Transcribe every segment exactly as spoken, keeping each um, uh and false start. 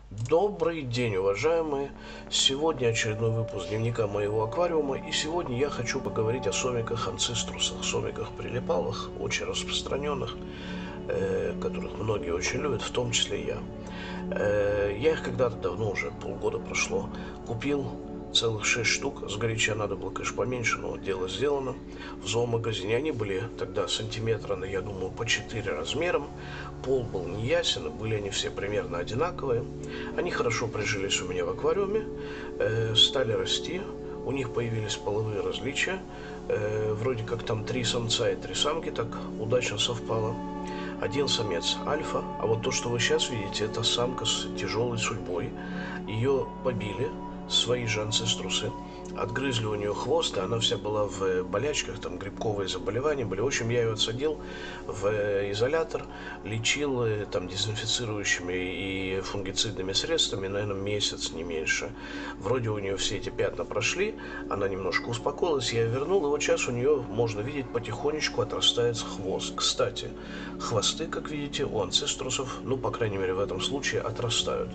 Добрый день, уважаемые! Сегодня очередной выпуск дневника моего аквариума, и сегодня я хочу поговорить о сомиках анциструсах, сомиках прилипалых, очень распространенных, э, которых многие очень любят, в том числе я. Э, я их когда-то давно, уже полгода прошло, купил целых шесть штук. Сгоряча надо было, конечно, поменьше, но дело сделано. В зоомагазине они были тогда сантиметра, я думаю, по четыре размером. Пол был неясен, были они все примерно одинаковые. Они хорошо прижились у меня в аквариуме, э, стали расти. У них появились половые различия. Э, вроде как там три самца и три самки, так удачно совпало. Один самец альфа, а вот то, что вы сейчас видите, это самка с тяжелой судьбой. Ее побили свои же анциструсы, отгрызли у нее хвост, и она вся была в болячках, там грибковые заболевания были. В общем, я ее отсадил в изолятор, лечил там дезинфицирующими и фунгицидными средствами, наверное, месяц, не меньше. Вроде у нее все эти пятна прошли, она немножко успокоилась, я ее вернул, и вот сейчас у нее, можно видеть, потихонечку отрастает хвост. Кстати, хвосты, как видите, у анциструсов, ну, по крайней мере, в этом случае, отрастают.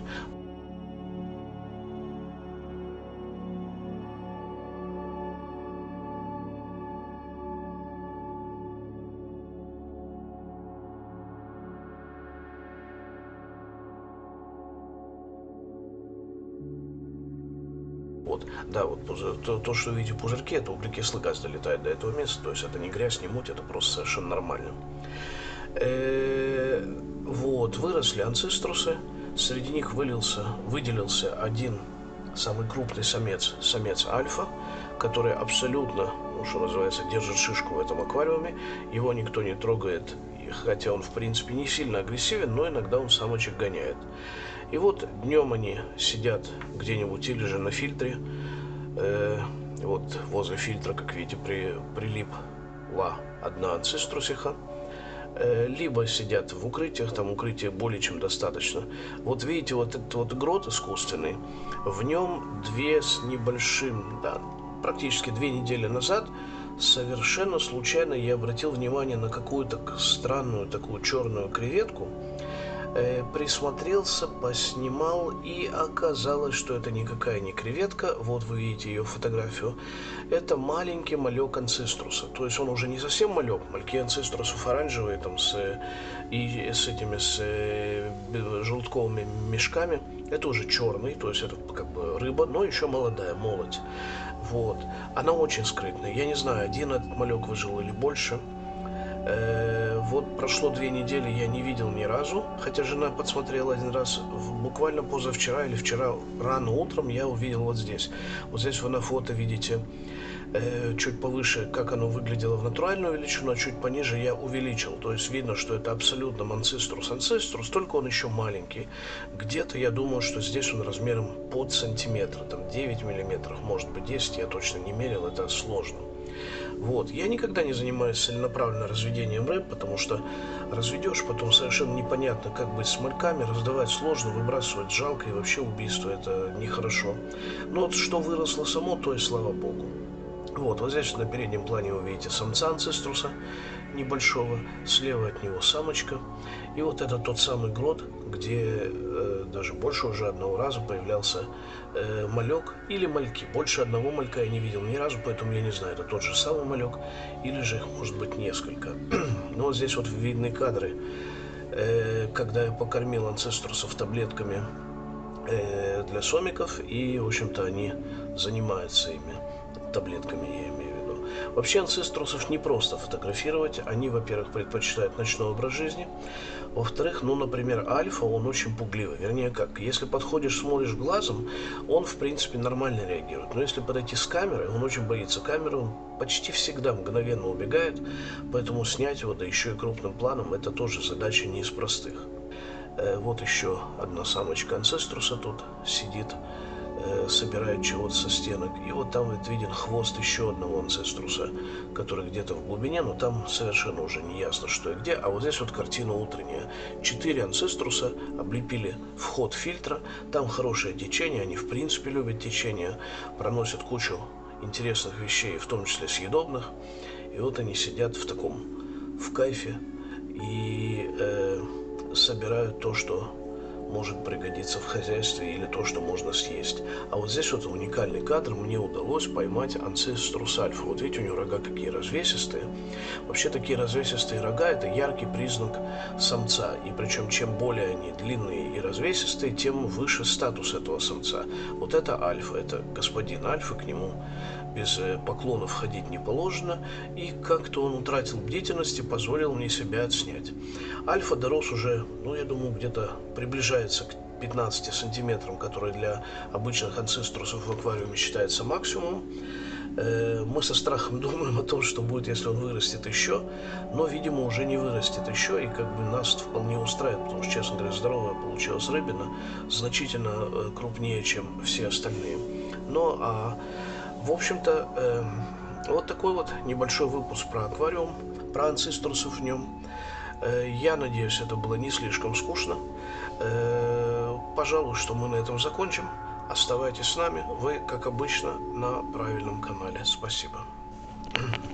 Вот, да, вот то, то, что вы видите пузырьки, это углекислый газ долетает до этого места, то есть это не грязь, не муть, это просто совершенно нормально. Э, вот, выросли анциструсы, среди них вылился, выделился один самый крупный самец, самец альфа, который абсолютно, ну, что называется, держит шишку в этом аквариуме, его никто не трогает, хотя он, в принципе, не сильно агрессивен, но иногда он самочек гоняет. И вот днем они сидят где-нибудь или же на фильтре, э, вот возле фильтра, как видите, при, прилипла одна анциструсиха, э, либо сидят в укрытиях, там укрытия более чем достаточно. Вот видите, вот этот вот грот искусственный, в нем две с небольшим, да, практически две недели назад совершенно случайно я обратил внимание на какую-то странную такую черную креветку. Э, присмотрелся, поснимал, и оказалось, что это никакая не креветка. Вот вы видите ее фотографию. Это маленький малек анциструса. То есть он уже не совсем малек. Мальки анциструсов оранжевые, там, с, и с этими с э, желтковыми мешками. Это уже черный, то есть это как бы рыба, но еще молодая, молодь. Вот. Она очень скрытная. Я не знаю, один этот малек выжил или больше. Э, вот прошло две недели, я не видел ни разу, хотя жена подсмотрела один раз, буквально позавчера или вчера рано утром я увидел вот здесь. Вот здесь вы на фото видите э, чуть повыше, как оно выглядело в натуральную величину, а чуть пониже я увеличил. То есть видно, что это абсолютно анциструс. Анциструс, только он еще маленький. Где-то я думаю, что здесь он размером под сантиметр, там девять миллиметров, может быть десять, я точно не мерил, это сложно. Вот. Я никогда не занимаюсь целенаправленным разведением рыб, потому что разведешь, потом совершенно непонятно, как быть с мальками, раздавать сложно, выбрасывать жалко, и вообще убийство это нехорошо. Но вот что выросло само, то и слава богу. Вот, вот здесь на переднем плане вы видите самца анциструса небольшого, слева от него самочка. И вот это тот самый грот, где э, даже больше уже одного раза появлялся э, малек или мальки. Больше одного малька я не видел ни разу, поэтому я не знаю, это тот же самый малек или же их может быть несколько. Но вот здесь вот видны кадры, э, когда я покормил анциструсов таблетками э, для сомиков, и, в общем-то, они занимаются ими, таблетками я имею в виду. Вообще анциструсов не просто фотографировать. Они, во-первых, предпочитают ночной образ жизни. Во-вторых, ну, например, альфа, он очень пугливый. Вернее, как, если подходишь, смотришь глазом, он, в принципе, нормально реагирует. Но если подойти с камерой, он очень боится камеры, он почти всегда мгновенно убегает. Поэтому снять его, да еще и крупным планом, это тоже задача не из простых. Э, вот еще одна самочка анциструса тут сидит, собирает чего-то со стенок. И вот там вот виден хвост еще одного анциструса, который где-то в глубине, но там совершенно уже не ясно, что и где. А вот здесь вот картина утренняя. Четыре анциструса облепили вход фильтра. Там хорошее течение, они в принципе любят течение, проносят кучу интересных вещей, в том числе съедобных. И вот они сидят в таком, в кайфе, и э, собирают то, что может пригодиться в хозяйстве или то, что можно съесть. А вот здесь вот уникальный кадр, мне удалось поймать Ancestros alpha. Вот видите, у него рога какие развесистые. Вообще такие развесистые рога — это яркий признак самца. И причем чем более они длинные и развесистые, тем выше статус этого самца. Вот это альфа, это господин альфа, к нему без поклонов ходить не положено. И как-то он утратил бдительность и позволил мне себя отснять. Альфа дорос уже, ну я думаю, где-то приближается к пятнадцати сантиметрам, который для обычных анцеструсов в аквариуме считается максимумом. Мы со страхом думаем о том, что будет, если он вырастет еще, но, видимо, уже не вырастет еще, и как бы нас вполне устраивает, потому что, честно говоря, здоровая получилась рыбина, значительно крупнее, чем все остальные. Ну, а, в общем-то, э, вот такой вот небольшой выпуск про аквариум, про анцеструсов в нем. Э, я надеюсь, это было не слишком скучно. Э, пожалуй, что мы на этом закончим. Оставайтесь с нами, вы, как обычно, на правильном канале. Спасибо.